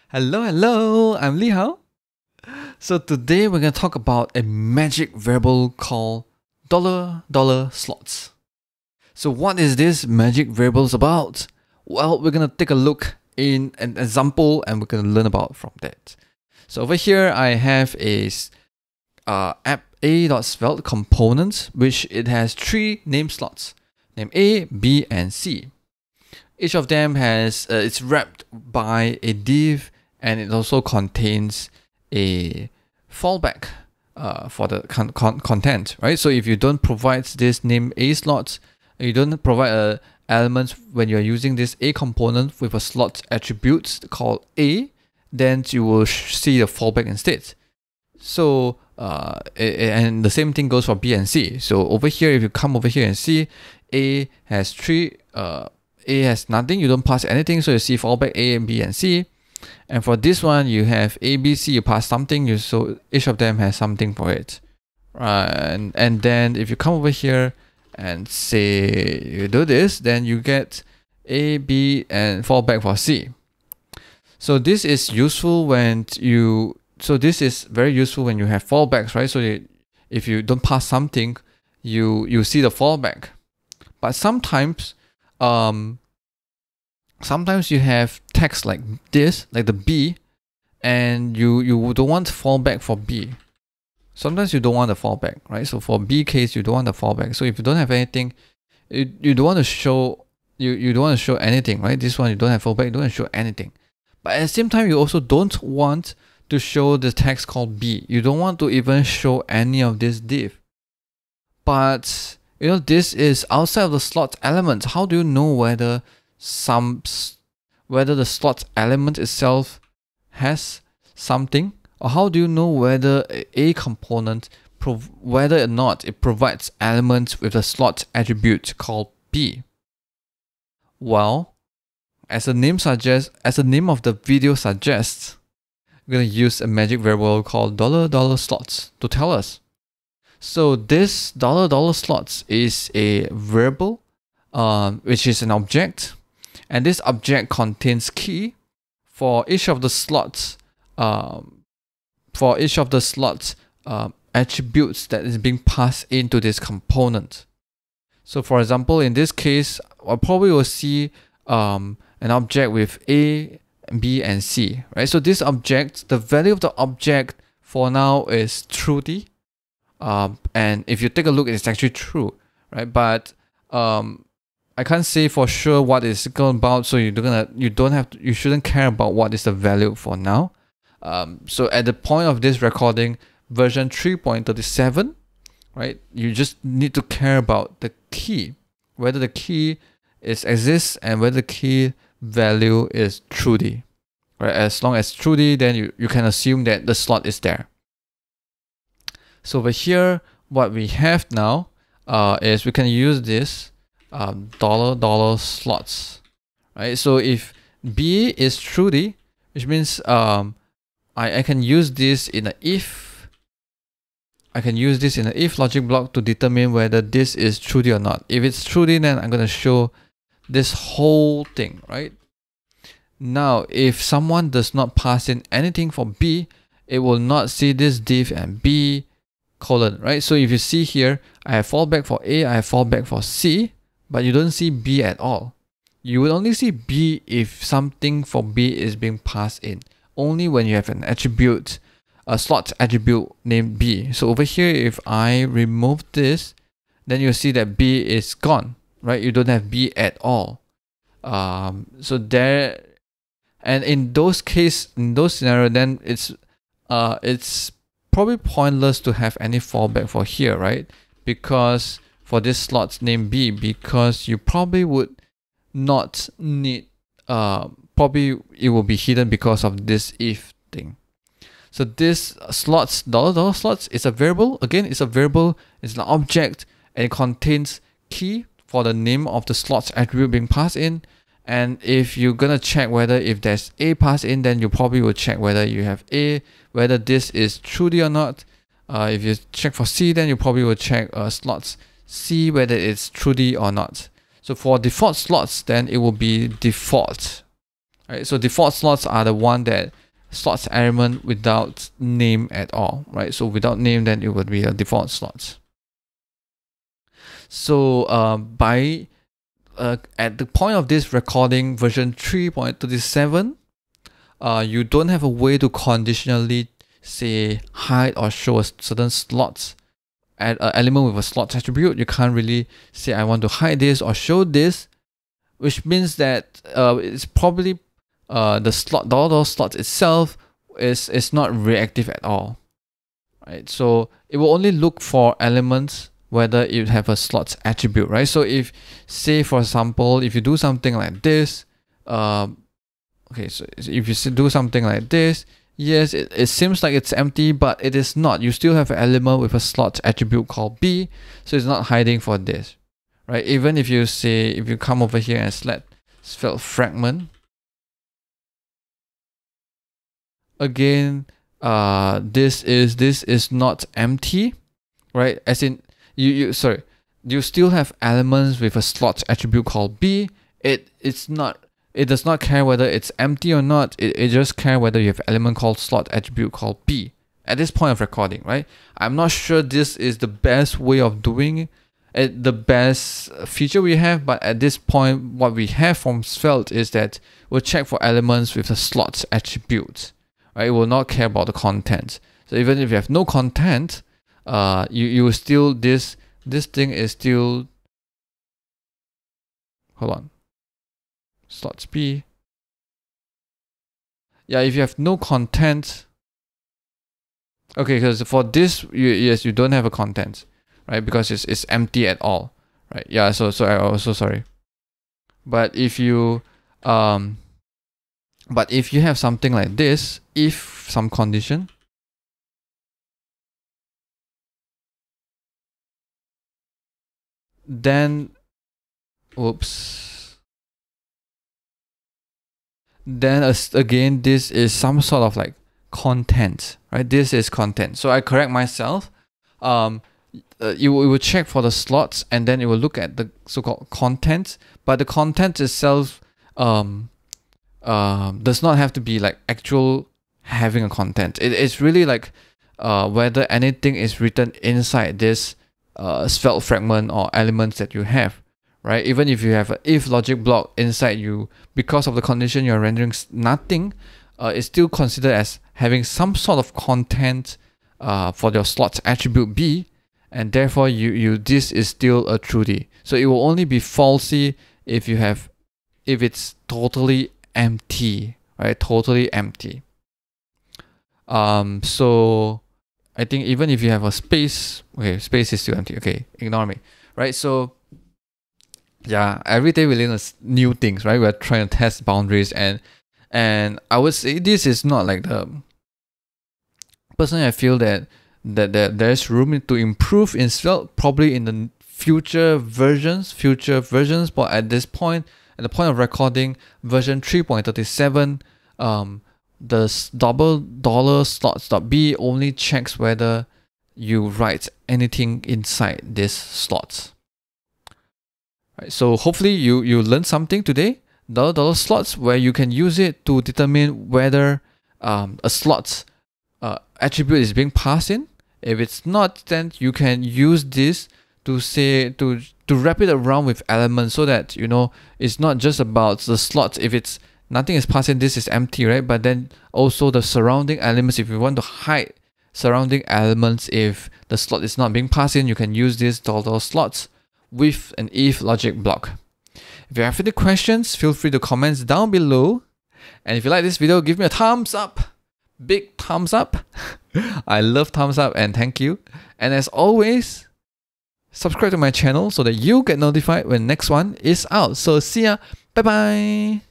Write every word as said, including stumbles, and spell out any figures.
Hello, hello, I'm Li Hao. So today we're going to talk about a magic variable called dollar dollar slots. So what is this magic variables about? Well, we're going to take a look in an example and we're going to learn about from that. So over here I have a uh, app a.svelte component, which it has three name slots, name A, B, and C. Each of them has uh, it's wrapped by a div, and it also contains a fallback uh, for the con con content, right? So if you don't provide this name A slot, you don't provide a element when you're using this A component with a slot attribute called A, then you will see the fallback instead. So uh, and the same thing goes for B and C. So over here, if you come over here and see A has three, uh, A has nothing, you don't pass anything, so you see fallback A and B and C. And for this one, you have A, B, C, you pass something, you so each of them has something for it. Right, and, and then if you come over here and say you do this, then you get A, B, and fallback for C. So this is useful when you so this is very useful when you have fallbacks, right? So you, if you don't pass something, you you see the fallback. But sometimes um sometimes you have text like this, like the B, and you you don't want fallback for B. Sometimes you don't want the fallback, right? So for B case, you don't want the fallback. So if you don't have anything, you, you don't want to show you, you don't want to show anything, right? This one you don't have fallback, you don't want to show anything. But at the same time, you also don't want to show the text called B. You don't want to even show any of this div. But you know, this is outside of the slot element. How do you know whether some whether the slot element itself has something, or how do you know whether a component prov whether or not it provides elements with a slot attribute called B? Well, as the name suggests, as the name of the video suggests, we're going to use a magic variable called dollar dollar slots to tell us. So this dollar dollar slots is a variable, um, which is an object, and this object contains key for each of the slots, um, for each of the slots um, attributes that is being passed into this component. So for example, in this case, I probably will see um, an object with A, B, and C, right? So this object, the value of the object for now is truly, um, and if you take a look, it's actually true, right? But um, I can't say for sure what it's about, so you don't you don't have to, you shouldn't care about what is the value for now. Um, so at the point of this recording, version three point thirty-seven, right? You just need to care about the key, whether the key is exists and whether the key value is truly, right? As long as truly, then you, you can assume that the slot is there. So over here, what we have now uh, is we can use this um, dollar dollar slots, right? So if B is truly, which means um, I, I can use this in a if, I can use this in an if logic block to determine whether this is truly or not. If it's truly, then I'm going to show this whole thing, right? Now, if someone does not pass in anything for B, it will not see this div and B colon, right? So if you see here, I have fallback for A, I have fallback for C, but you don't see B at all. You will only see B if something for B is being passed in, only when you have an attribute, a slot attribute named B. So over here, if I remove this, then you'll see that B is gone, right? You don't have B at all. Um, so there, and in those case, in those scenario, then it's uh, it's probably pointless to have any fallback for here, right? Because for this slot named B, because you probably would not need, uh, probably it will be hidden because of this if thing. So this slots, dollar dollar slots is a variable. Again, it's a variable, it's an object, and it contains key for the name of the slots attribute being passed in. And if you're gonna check whether if there's A passed in, then you probably will check whether you have A, whether this is truly or not. Uh, if you check for C, then you probably will check uh, slots C, whether it's truly or not. So for default slots, then it will be default. Right? So default slots are the one that slots element without name at all, right? So without name, then it would be a default slots. So uh, by uh, at the point of this recording, version three point thirty-seven, uh, you don't have a way to conditionally say hide or show a certain slots. Add an element with a slots attribute. You can't really say I want to hide this or show this, which means that uh, it's probably uh, the slot dollar dollar slots itself is is not reactive at all, right? So it will only look for elements whether you have a slots attribute, right? So if, say for example, if you do something like this, um, okay, so if you do something like this, yes, it, it seems like it's empty, but it is not. You still have an element with a slots attribute called B, so it's not hiding for this, right? Even if you say, if you come over here and select Svelte fragment, again, uh, this is this is not empty, right? As in, you you sorry, you still have elements with a slots attribute called B. It it's not. It does not care whether it's empty or not. It, it just cares whether you have an element called slot attribute called B at this point of recording, right? I'm not sure this is the best way of doing it, the best feature we have, but at this point, what we have from Svelte is that we'll check for elements with the slots attribute, right? It will not care about the content. So even if you have no content, uh, you you will still this this thing is still. Hold on. Slots B. Yeah, if you have no content. Okay, because for this, you, yes, you don't have a content, right? Because it's it's empty at all, right? Yeah. So so I also sorry. But if you um, but if you have something like this, if some condition, then, oops. Then as again, this is some sort of like content, right? This is content. So I correct myself. Um, uh, you, you will check for the slots, and then it will look at the so-called content. But the content itself um, uh, does not have to be like actual having a content. It, it's really like uh, whether anything is written inside this uh, Svelte fragment or elements that you have. Right? Even if you have an if logic block inside you, because of the condition you're rendering nothing, uh, it's still considered as having some sort of content uh, for your slots attribute B, and therefore you you this is still a truth. So it will only be falsy if you have if it's totally empty, right? Totally empty. Um. So I think even if you have a space, okay, space is still empty. Okay, ignore me, right? So. Yeah, every day we learn new things, right? We're trying to test boundaries, and and I would say this is not like the. Personally, I feel that that, that there's room to improve in Svelte, probably in the future versions, future versions. But at this point, at the point of recording, version three point thirty-seven, um, the double dollar slots.b only checks whether you write anything inside this slots. Right, so hopefully you, you learned something today. Dollar dollar slots, where you can use it to determine whether um, a slot uh, attribute is being passed in. If it's not, then you can use this to say to to wrap it around with elements, so that you know it's not just about the slots. If it's nothing is passed in, this is empty, right? But then also the surrounding elements. If you want to hide surrounding elements, if the slot is not being passed in, you can use this dollar dollar slots with an if logic block. If you have any questions, feel free to comment down below. And if you like this video, give me a thumbs up. Big thumbs up. I love thumbs up, and thank you. And as always, subscribe to my channel so that you get notified when next one is out. So see ya. Bye bye.